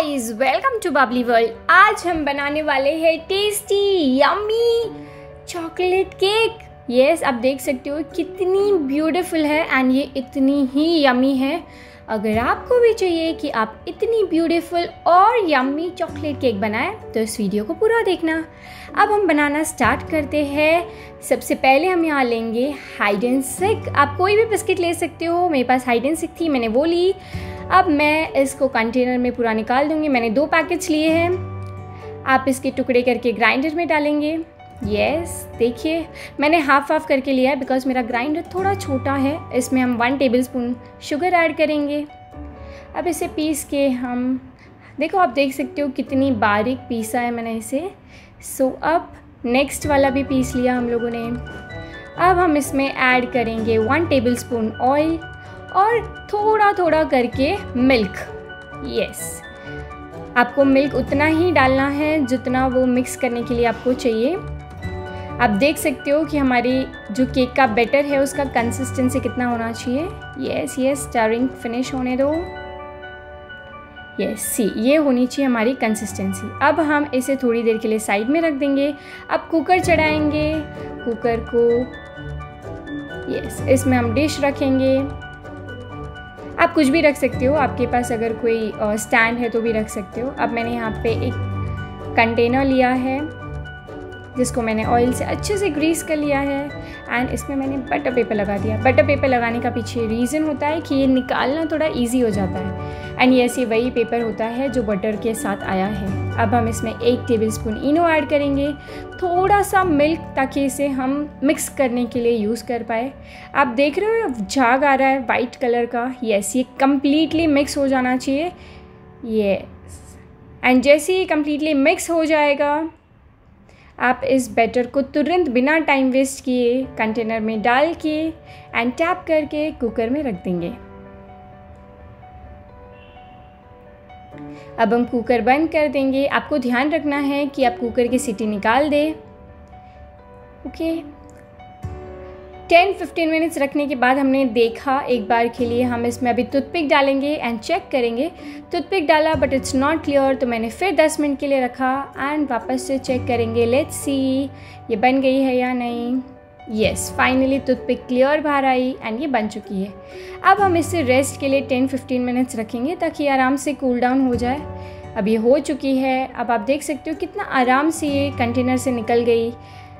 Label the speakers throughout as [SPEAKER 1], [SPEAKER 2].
[SPEAKER 1] Guys, welcome to Bubbly World. आज हम बनाने वाले हैं tasty yummy chocolate cake. Yes, आप देख सकते हो कितनी ब्यूटीफुल है एंड ये इतनी ही यम्मी है। अगर आपको भी चाहिए कि आप इतनी ब्यूटीफुल और यम्मी चॉकलेट केक बनाएं तो इस वीडियो को पूरा देखना। अब हम बनाना स्टार्ट करते हैं। सबसे पहले हम यहाँ लेंगे हाइड एंड सीक। आप कोई भी बिस्किट ले सकते हो, मेरे पास हाइड एंड सीक थी, मैंने वो ली। अब मैं इसको कंटेनर में पूरा निकाल दूँगी। मैंने 2 पैकेट्स लिए हैं। आप इसके टुकड़े करके ग्राइंडर में डालेंगे। यस, देखिए मैंने हाफ करके लिया है बिकॉज मेरा ग्राइंडर थोड़ा छोटा है। इसमें हम 1 टेबलस्पून शुगर ऐड करेंगे। अब इसे पीस के हम देखो, आप देख सकते हो कितनी बारीक पीसा है मैंने इसे। सो अब नेक्स्ट वाला भी पीस लिया हम लोगों ने। अब हम इसमें ऐड करेंगे 1 टेबलस्पून ऑयल और थोड़ा थोड़ा करके मिल्क। यस, आपको मिल्क उतना ही डालना है जितना वो मिक्स करने के लिए आपको चाहिए। आप देख सकते हो कि हमारी जो केक का बैटर है उसका कंसिस्टेंसी कितना होना चाहिए। यस, स्टरिंग फिनिश होने दो। यस, सी ये होनी चाहिए हमारी कंसिस्टेंसी। अब हम इसे थोड़ी देर के लिए साइड में रख देंगे। अब कुकर चढ़ाएंगे। कुकर को इसमें हम डिश रखेंगे। आप कुछ भी रख सकते हो, आपके पास अगर कोई स्टैंड है तो भी रख सकते हो। अब मैंने यहाँ पे एक कंटेनर लिया है जिसको मैंने ऑयल से अच्छे से ग्रीस कर लिया है एंड इसमें मैंने बटर पेपर लगा दिया। बटर पेपर लगाने का पीछे रीज़न होता है कि ये निकालना थोड़ा इजी हो जाता है एंड ये वही पेपर होता है जो बटर के साथ आया है। अब हम इसमें 1 टेबलस्पून इनो ऐड करेंगे, थोड़ा सा मिल्क, ताकि इसे हम मिक्स करने के लिए यूज़ कर पाए। आप देख रहे हो झाग आ रहा है वाइट कलर का। यस, ये कम्प्लीटली मिक्स हो जाना चाहिए। यस, एंड जैसे ही कम्प्लीटली मिक्स हो जाएगा आप इस बैटर को तुरंत बिना टाइम वेस्ट किए कंटेनर में डाल के एंड टैप करके कुकर में रख देंगे। अब हम कुकर बंद कर देंगे। आपको ध्यान रखना है कि आप कुकर की सीटी निकाल दें। ओके, 10-15 मिनट्स रखने के बाद हमने देखा एक बार के लिए, हम इसमें अभी टूथपिक डालेंगे एंड चेक करेंगे। टूथपिक डाला बट इट्स नॉट क्लियर, तो मैंने फिर 10 मिनट के लिए रखा एंड वापस से चेक करेंगे। लेट्स सी ये बन गई है या नहीं। यस, फाइनली टूथपिक क्लियर बाहर आई एंड ये बन चुकी है। अब हम इसे रेस्ट के लिए 10-15 मिनट्स रखेंगे ताकि आराम से कूल डाउन हो जाए। अब ये हो चुकी है। अब आप देख सकते हो कितना आराम से ये कंटेनर से निकल गई।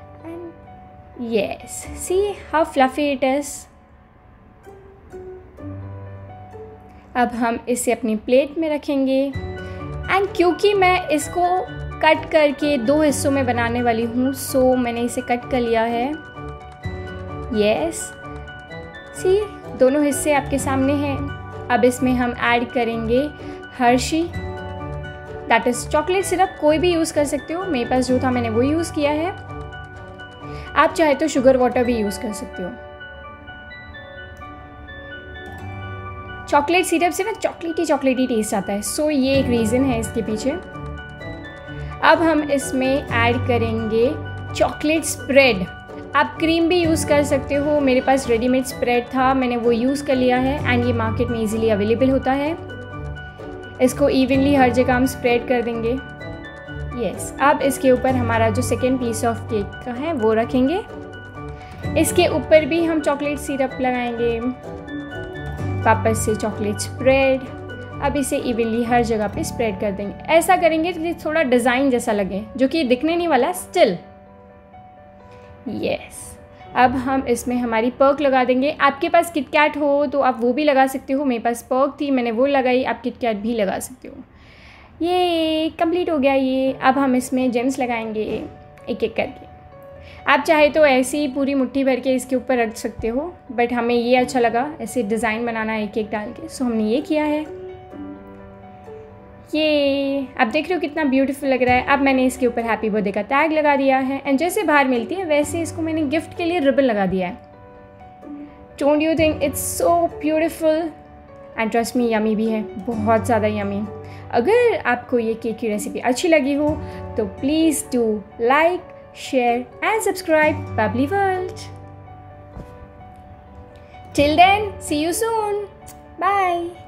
[SPEAKER 1] Yes, see how fluffy it is. अब हम इसे अपनी प्लेट में रखेंगे एंड क्योंकि मैं इसको कट करके 2 हिस्सों में बनाने वाली हूँ, सो मैंने इसे कट कर लिया है। Yes, see दोनों हिस्से आपके सामने हैं। अब इसमें हम ऐड करेंगे Hershey, that is chocolate syrup. कोई भी यूज़ कर सकते हो, मेरे पास जो था मैंने वो यूज़ किया है। आप चाहे तो शुगर वाटर भी यूज़ कर सकते हो। चॉकलेट सिरप से ना चॉकलेटी टेस्ट आता है, सो ये एक रीज़न है इसके पीछे। अब हम इसमें ऐड करेंगे चॉकलेट स्प्रेड। आप क्रीम भी यूज़ कर सकते हो, मेरे पास रेडीमेड स्प्रेड था, मैंने वो यूज़ कर लिया है एंड ये मार्केट में इजीली अवेलेबल होता है। इसको इवनली हर जगह हम स्प्रेड कर देंगे। यस, अब इसके ऊपर हमारा जो सेकेंड पीस ऑफ केक का है वो रखेंगे। इसके ऊपर भी हम चॉकलेट सिरप लगाएंगे, वापस से चॉकलेट स्प्रेड। अब इसे इवनली हर जगह पे स्प्रेड कर देंगे। ऐसा करेंगे कि थोड़ा डिज़ाइन जैसा लगे, जो कि दिखने नहीं वाला स्टिल। यस, अब हम इसमें हमारी पर्क लगा देंगे। आपके पास किटकैट हो तो आप वो भी लगा सकते हो, मेरे पास पर्क थी मैंने वो लगाई, आप किटकैट भी लगा सकते हो। ये कंप्लीट हो गया ये। अब हम इसमें जेम्स लगाएंगे एक एक करके। आप चाहे तो ऐसे ही पूरी मुट्ठी भर के इसके ऊपर रख सकते हो, बट हमें ये अच्छा लगा ऐसे डिज़ाइन बनाना एक एक डाल के, सो हमने ये किया है। ये आप देख रहे हो कितना ब्यूटीफुल लग रहा है। अब मैंने इसके ऊपर हैप्पी बर्थडे का टैग लगा दिया है एंड जैसे बाहर मिलती है वैसे इसको मैंने गिफ्ट के लिए रिबन लगा दिया है। Don't you think it's so beautiful and trust me yummy भी है, बहुत ज़्यादा यमी। अगर आपको ये केक की रेसिपी अच्छी लगी हो तो please do like, share and subscribe Bubbly World. Till then, see you soon, bye.